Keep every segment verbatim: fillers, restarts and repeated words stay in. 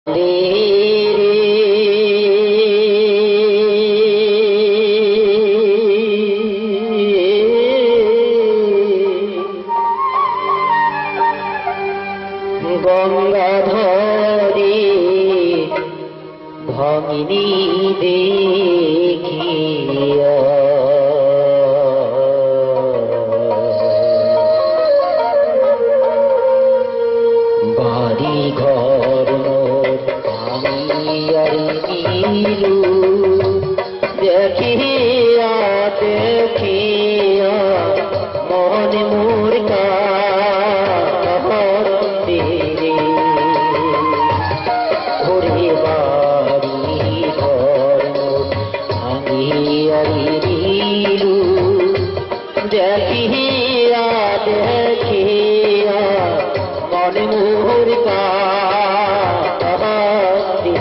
গঙ্গাধরে ভগিনী দেখিয়া বাড়ি ঘর ভাঙিয়ার গিলু দেখিয়া দেখিয়া মনে মোর কাঁদে রে ওরে বাড়ি ঘর ভাঙিয়ার গিলু দেখিয়া দেখিয়া মনে মোর কাঁদে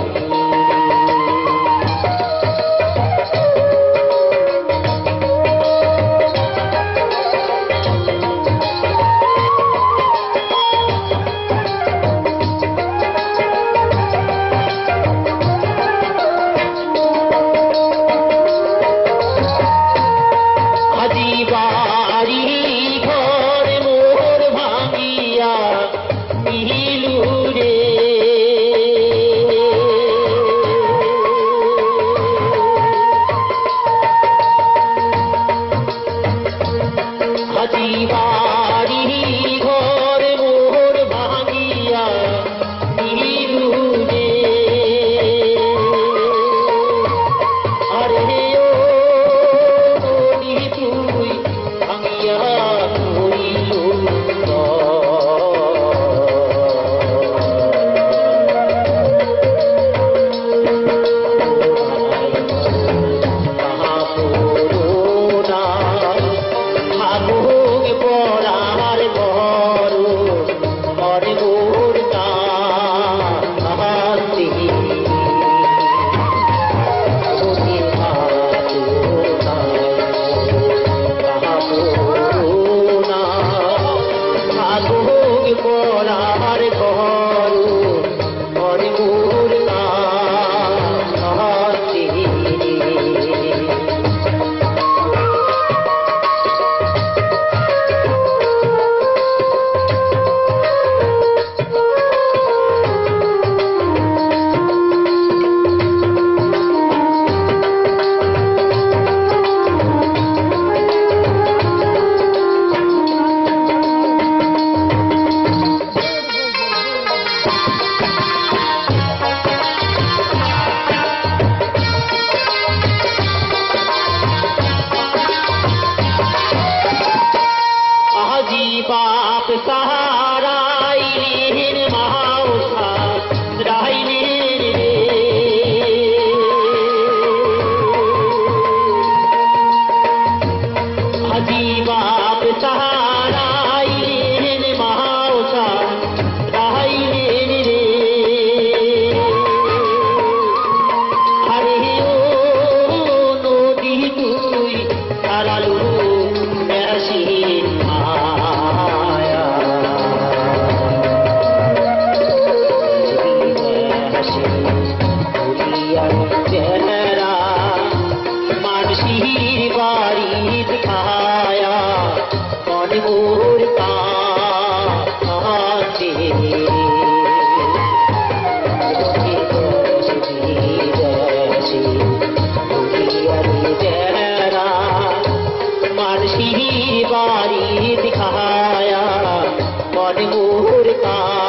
আজি বাড়ি ঘর মোর ভাঙিয়া নিলু রে আজি বাড়ি ঘর মোর ভাঙিয়া নিলু রে আরে ও নদী তুই ভাঙিয়া হইল পরার ঘর ঘরে মোর কাঁদে আজি বাপ সাহারাইলেন মাউসা রাইলেন রে আজি বাপ সাহারাইলেন মাউসা রাইলেন রে আরে ও নদী তুই হারালু মেশিন মানসির বাড়ি খায়া মন মোর কাঁদে মানসির বাড়ি খায়া মন মোর কাঁদে